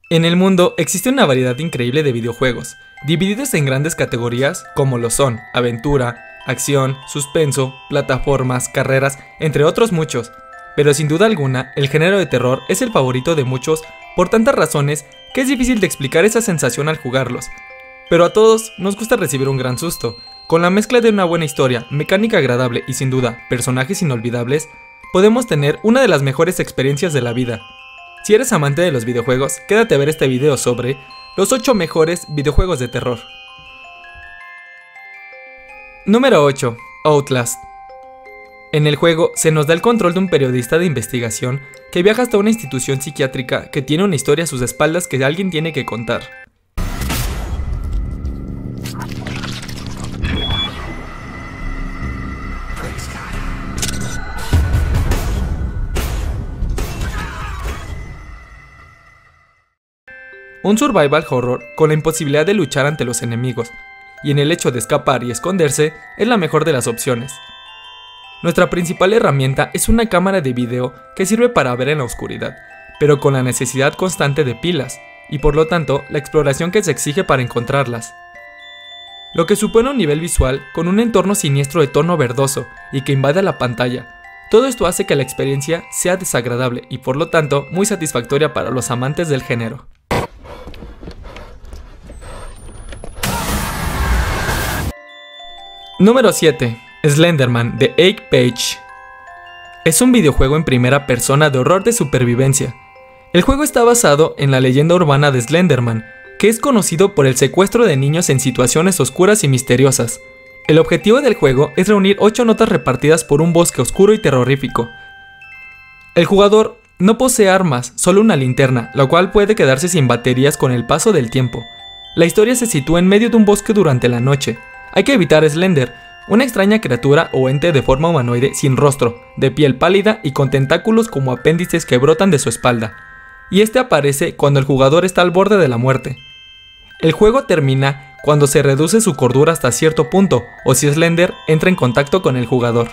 En el mundo existe una variedad increíble de videojuegos, divididos en grandes categorías como lo son aventura, acción, suspenso, plataformas, carreras, entre otros muchos. Pero sin duda alguna, el género de terror es el favorito de muchos por tantas razones que es difícil de explicar esa sensación al jugarlos. Pero a todos nos gusta recibir un gran susto. Con la mezcla de una buena historia, mecánica agradable y sin duda personajes inolvidables, podemos tener una de las mejores experiencias de la vida. Si eres amante de los videojuegos, quédate a ver este video sobre los 8 mejores videojuegos de terror. Número 8. Outlast. En el juego se nos da el control de un periodista de investigación que viaja hasta una institución psiquiátrica que tiene una historia a sus espaldas que alguien tiene que contar. Un survival horror con la imposibilidad de luchar ante los enemigos, y en el hecho de escapar y esconderse es la mejor de las opciones. Nuestra principal herramienta es una cámara de video que sirve para ver en la oscuridad, pero con la necesidad constante de pilas, y por lo tanto la exploración que se exige para encontrarlas. Lo que supone un nivel visual con un entorno siniestro de tono verdoso y que invade la pantalla. Todo esto hace que la experiencia sea desagradable y por lo tanto muy satisfactoria para los amantes del género. Número 7. Slenderman de Egg Page. Es un videojuego en primera persona de horror de supervivencia. El juego está basado en la leyenda urbana de Slenderman, que es conocido por el secuestro de niños en situaciones oscuras y misteriosas. El objetivo del juego es reunir 8 notas repartidas por un bosque oscuro y terrorífico. El jugador no posee armas, solo una linterna, la cual puede quedarse sin baterías con el paso del tiempo. La historia se sitúa en medio de un bosque durante la noche. Hay que evitar a Slender, una extraña criatura o ente de forma humanoide sin rostro, de piel pálida y con tentáculos como apéndices que brotan de su espalda. Y este aparece cuando el jugador está al borde de la muerte. El juego termina cuando se reduce su cordura hasta cierto punto o si Slender entra en contacto con el jugador.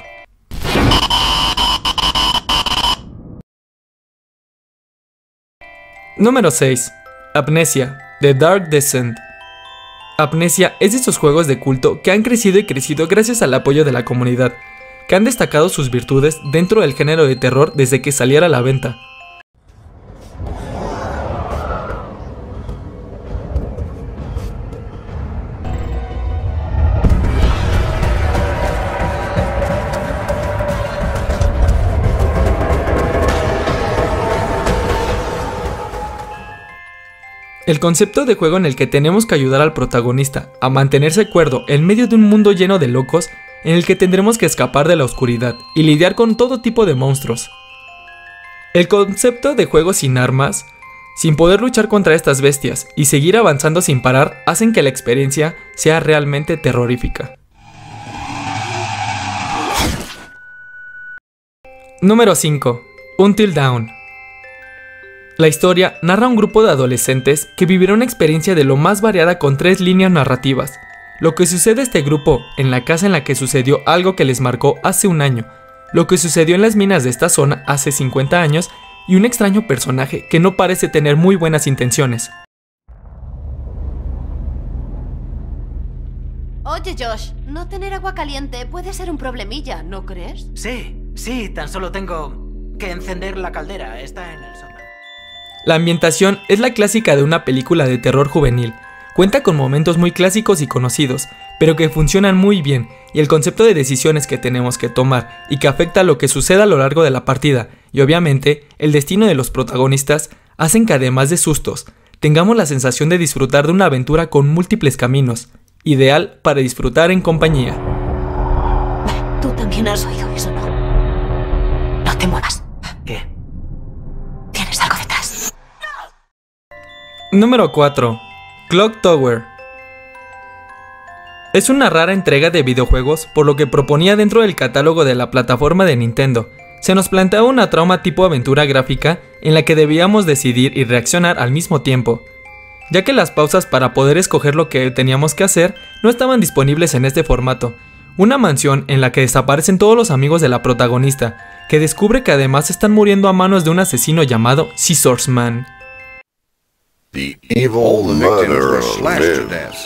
Número 6. Amnesia, The Dark Descent. Amnesia es de esos juegos de culto que han crecido y crecido gracias al apoyo de la comunidad, que han destacado sus virtudes dentro del género de terror desde que saliera a la venta. El concepto de juego en el que tenemos que ayudar al protagonista a mantenerse cuerdo en medio de un mundo lleno de locos en el que tendremos que escapar de la oscuridad y lidiar con todo tipo de monstruos. El concepto de juego sin armas, sin poder luchar contra estas bestias y seguir avanzando sin parar hacen que la experiencia sea realmente terrorífica. Número 5. Until Dawn. La historia narra a un grupo de adolescentes que vivirá una experiencia de lo más variada con 3 líneas narrativas. Lo que sucede a este grupo en la casa en la que sucedió algo que les marcó hace un año, lo que sucedió en las minas de esta zona hace 50 años y un extraño personaje que no parece tener muy buenas intenciones. Oye Josh, no tener agua caliente puede ser un problemilla, ¿no crees? Sí, tan solo tengo que encender la caldera, está en el sótano. La ambientación es la clásica de una película de terror juvenil. Cuenta con momentos muy clásicos y conocidos, pero que funcionan muy bien, y el concepto de decisiones que tenemos que tomar y que afecta a lo que suceda a lo largo de la partida, y obviamente el destino de los protagonistas, hacen que además de sustos, tengamos la sensación de disfrutar de una aventura con múltiples caminos, ideal para disfrutar en compañía. Tú también has oído eso, ¿no? No te muevas. ¿Qué? Tienes algo detrás. Número 4. Clock Tower. Es una rara entrega de videojuegos por lo que proponía dentro del catálogo de la plataforma de Nintendo. Se nos planteaba una trama tipo aventura gráfica en la que debíamos decidir y reaccionar al mismo tiempo, ya que las pausas para poder escoger lo que teníamos que hacer no estaban disponibles en este formato. Una mansión en la que desaparecen todos los amigos de la protagonista, que descubre que además están muriendo a manos de un asesino llamado Scissors Man. The All evil the victims murder were of slashed to men. death.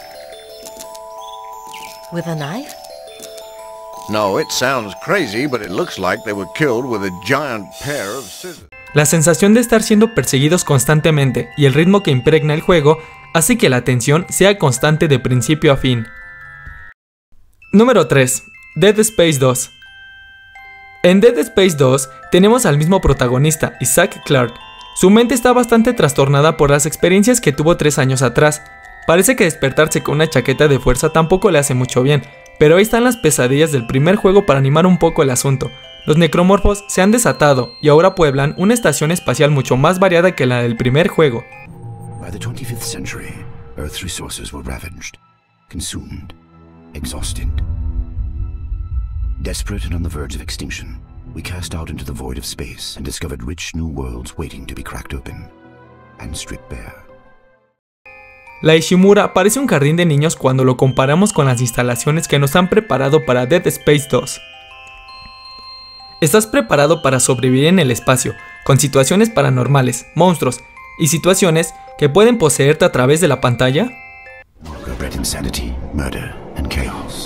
With a knife? No, it sounds crazy, but it looks like they were killed with a giant pair of scissors. La sensación de estar siendo perseguidos constantemente y el ritmo que impregna el juego hace que la tensión sea constante de principio a fin. Número 3. Dead Space 2. En Dead Space 2 tenemos al mismo protagonista, Isaac Clarke. Su mente está bastante trastornada por las experiencias que tuvo 3 años atrás. Parece que despertarse con una chaqueta de fuerza tampoco le hace mucho bien, pero ahí están las pesadillas del primer juego para animar un poco el asunto. Los necromorfos se han desatado y ahora pueblan una estación espacial mucho más variada que la del primer juego. By the 25th century, Earth's resources were ravaged, consumed, exhausted. Desperate and on the verge of extinction, we cast out into the void of space and discovered rich new worlds waiting to be cracked open and stripped bare. La Ishimura parece un jardín de niños cuando lo comparamos con las instalaciones que nos han preparado para Dead Space 2. ¿Estás preparado para sobrevivir en el espacio, con situaciones paranormales, monstruos y situaciones que pueden poseerte a través de la pantalla? Hunger bred insanity, murder, and chaos.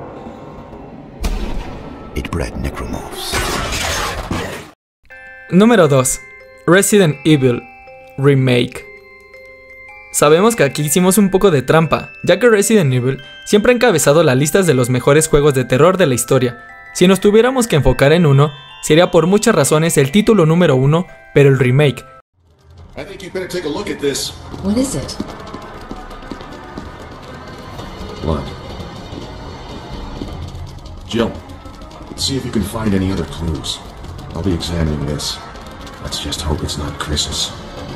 It bred necromorphs. Número 2. Resident Evil Remake. Sabemos que aquí hicimos un poco de trampa, ya que Resident Evil siempre ha encabezado las listas de los mejores juegos de terror de la historia. Si nos tuviéramos que enfocar en uno, sería por muchas razones el título número 1, pero el remake. I think you better take a look at this. What is it? Blood. Jill, see if you can find any other clues. I'll be examining this. Let's just hope it's not Chris's.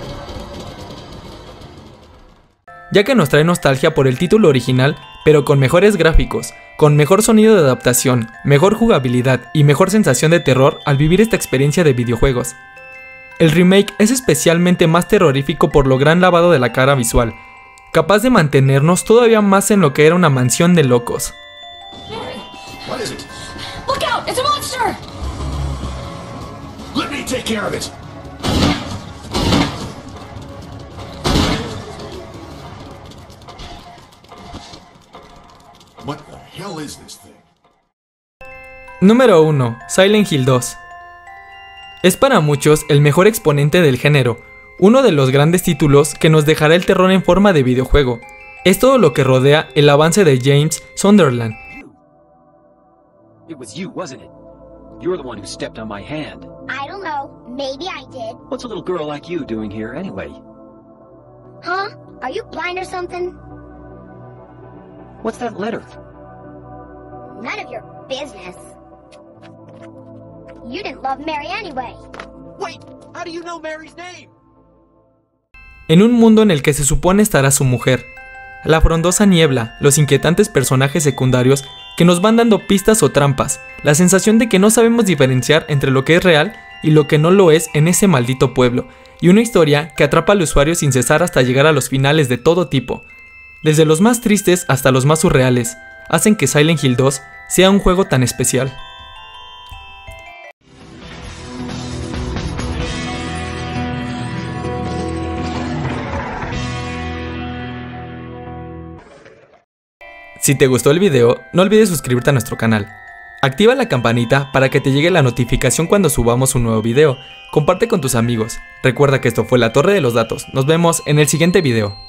Ya que nos trae nostalgia por el título original, pero con mejores gráficos, con mejor sonido de adaptación, mejor jugabilidad y mejor sensación de terror al vivir esta experiencia de videojuegos. El remake es especialmente más terrorífico por lo gran lavado de la cara visual, capaz de mantenernos todavía más en lo que era una mansión de locos. What is it? Look out! It's a monster! Let me take care of it. What the hell is this thing? Número 1. Silent Hill 2. Es para muchos el mejor exponente del género, uno de los grandes títulos que nos dejará el terror en forma de videojuego. Es todo lo que rodea el avance de James Sunderland. It was you, wasn't it? You're the one who stepped on my hand. I don't know. Maybe I did. What's a little girl like you doing here anyway? Huh? Are you blind or something? What's that letter? None of your business. You didn't love Mary anyway. Wait, how do you know Mary's name? En un mundo en el que se supone estará su mujer, la frondosa niebla, los inquietantes personajes secundarios que nos van dando pistas o trampas, la sensación de que no sabemos diferenciar entre lo que es real y lo que no lo es en ese maldito pueblo, y una historia que atrapa al usuario sin cesar hasta llegar a los finales de todo tipo. Desde los más tristes hasta los más surreales, hacen que Silent Hill 2 sea un juego tan especial. Si te gustó el video, no olvides suscribirte a nuestro canal. Activa la campanita para que te llegue la notificación cuando subamos un nuevo video. Comparte con tus amigos. Recuerda que esto fue La Torre de los Datos. Nos vemos en el siguiente video.